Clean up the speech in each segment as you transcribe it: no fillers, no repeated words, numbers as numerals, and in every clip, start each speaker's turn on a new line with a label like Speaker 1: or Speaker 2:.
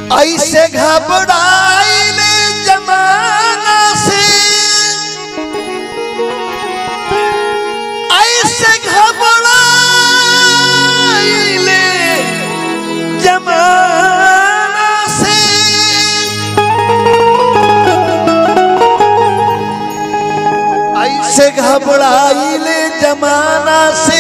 Speaker 1: ऐसे घबराइले जमाना से, ऐसे घबराइले जमाना से, ऐसे घबराइले जमाना से।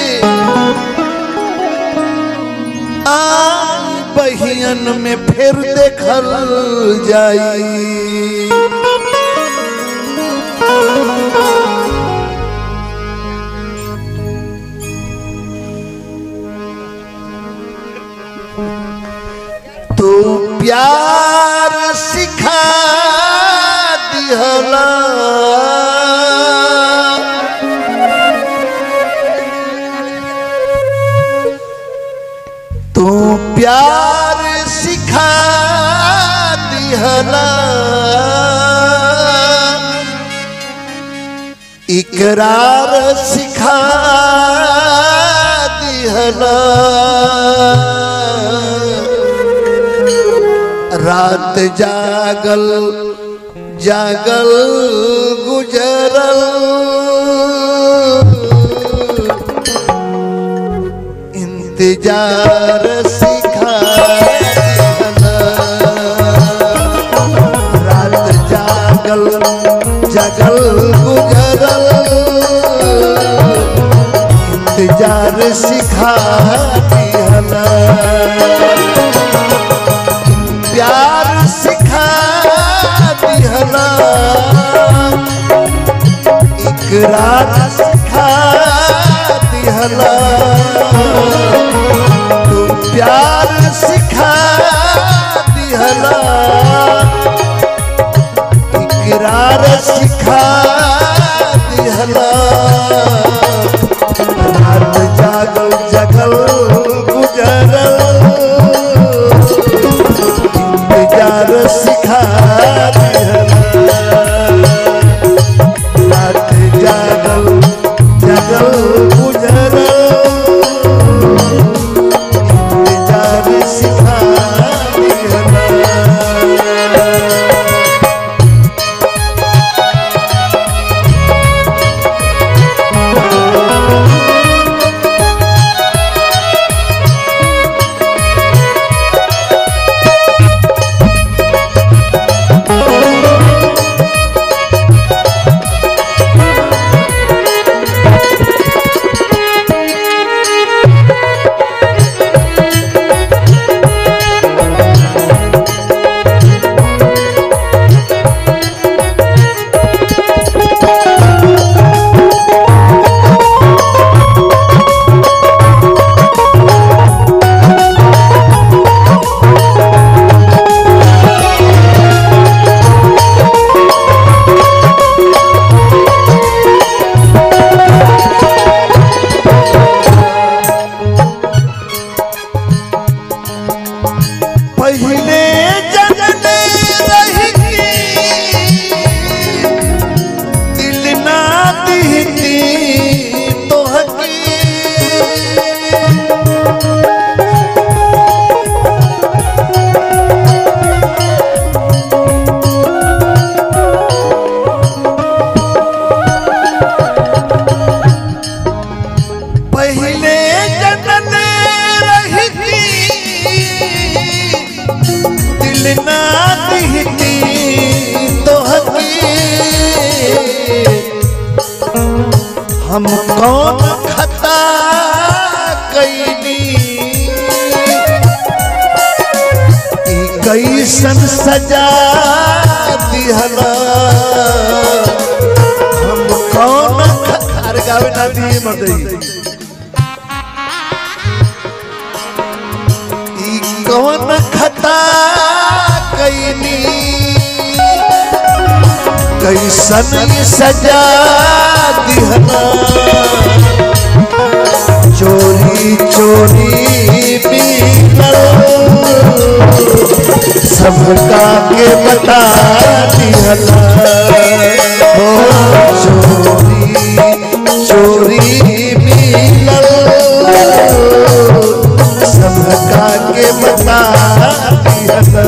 Speaker 1: बहियन में फिर देखल जाई, तू प्यार सिखा दिहला, तू प्यार सिखा दिहला, इकरार सिखा दिहला। रात जागल जागल गुजरल, इंतजार सिखा दिहला। रात जागल जागल गुजरल, इंतजार सिखा दिहला। प्यार सिखा दिहला, इकरार सिखा दिहला। तू प्यार सिखा दिहला, इकरार सिखा दिहला। रात जागल जागल गुजरल, इंतजार सिखा दिहला। रात जागल जागल गुजरल, इंतजार सिखा दिहला। हम कौन खता कैनी, कैसन सजा दिहला। हम कौन खता गावे ना दिए मर्दई, कौन खता कैनी, कैसन सजा दिहला। चोरी चोरी मिलल, सबका के बता दिहला। हो चोरी चोरी मिलल, सबका के बता दिहला। दिहला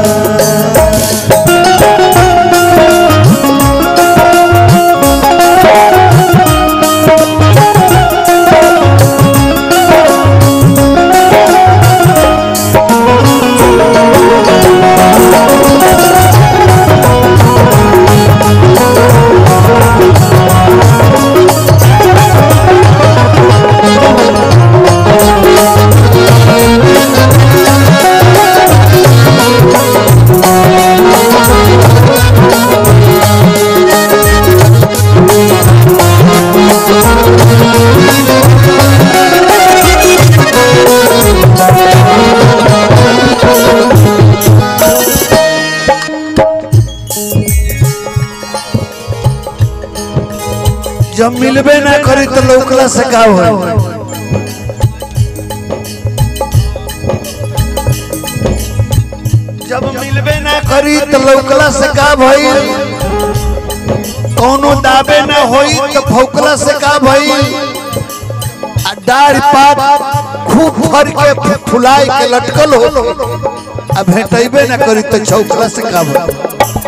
Speaker 1: जब मिलबे ना करी तो लौकला से का हो जब मिलबे ना करी तो लौकला से का भई कोनो दाबे ना होई तो भौकला से का भई डार पात खूब भर के फुलाए के लटकल हो अब भेटैबे ना करी तो छौकला से का भई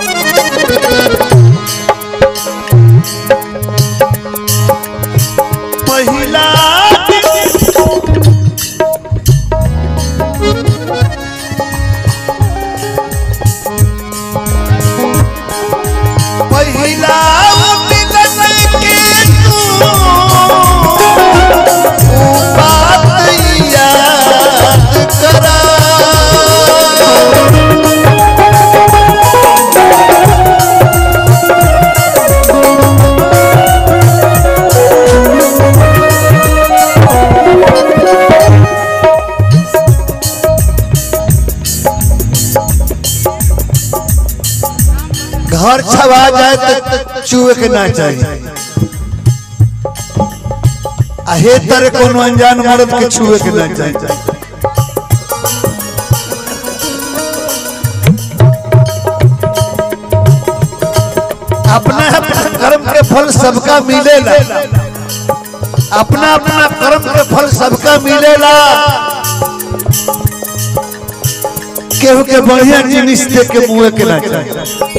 Speaker 1: घर छवा जाए तो चूहे के ना चाहिए हे तरह कोनो अनजान मर्द के छुए के ना चाहिए अपना अपना कर्म के फल सबका मिलेला अपना अपना कर्म के फल सबका मिलेला केहू के बढ़िया जिनिस दे के मुँह के ना चाहिए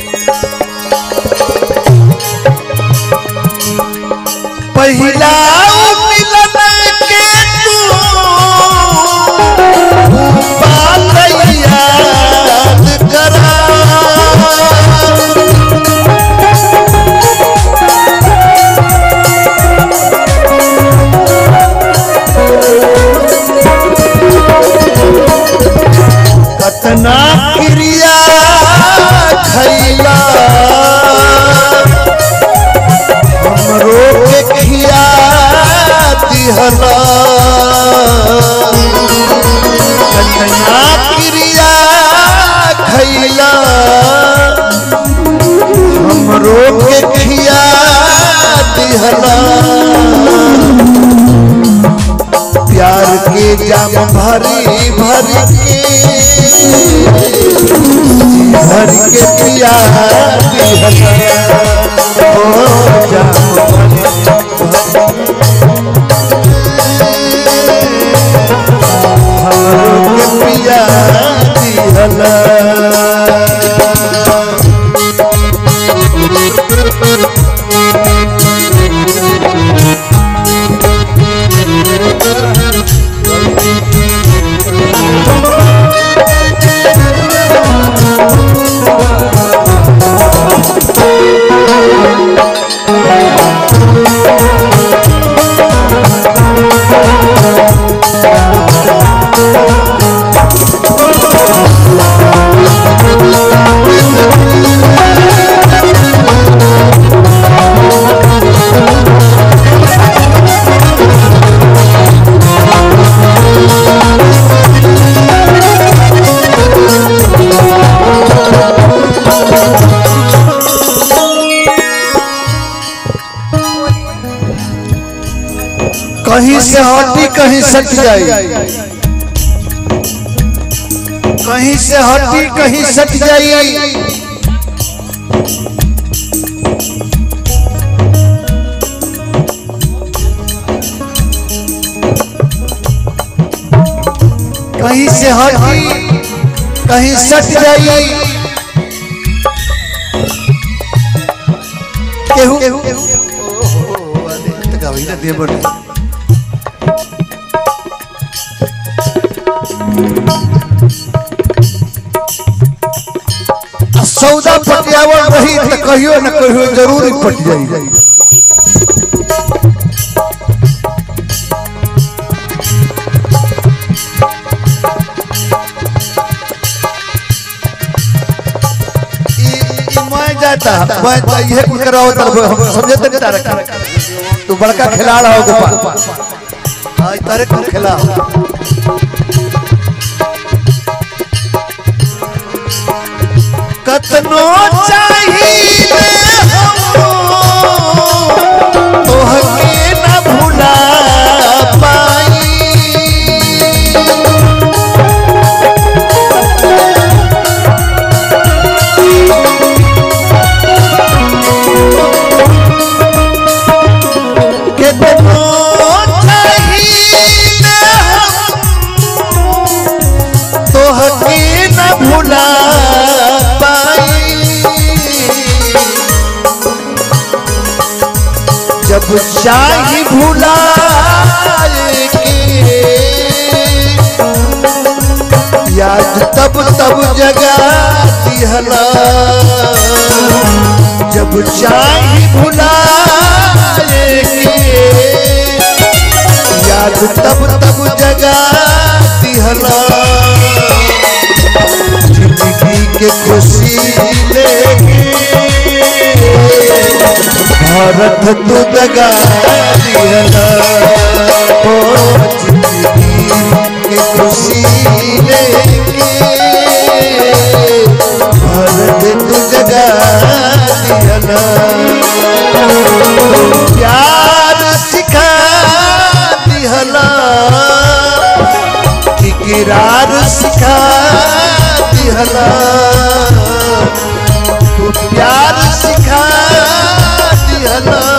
Speaker 1: पहिला मिलन के तू बात याद करा कतना क्रिया खैला हमरो के खिया दिहला कतना क्रिया खैला हमरो के खिया दिहला प्यार के जाम भरी भरी भर के पिया दिहला ओ जाम हमरो के पिया दिहला कहीं से हटी कहीं सट जाए कहीं से हटी कहीं सट जाए कहीं से हटी कहीं सट जाई केहू सौदा पटियावल रही तो कहियो न कहियो जरूर ही पट जाई। मैं ये कुछ कराओ तब समझे तक तारे तू बड़का खिलाड़ हो गोपाल आज तारे को खिला कतनो चाहिए तो हके न भुला पाई जब शाही भुला याद तब तब जगा दिहला जब शाही भुला याद तब तब जगा दिहला जिंदगी के खुशी लेके भारत तू दगा दिहला ओ जिंदगी की खुशी लेके भारत तू दगा दिहला प्यार सिखा दिहला इकरार सिखा दिहला तू प्यार सिखा दिहला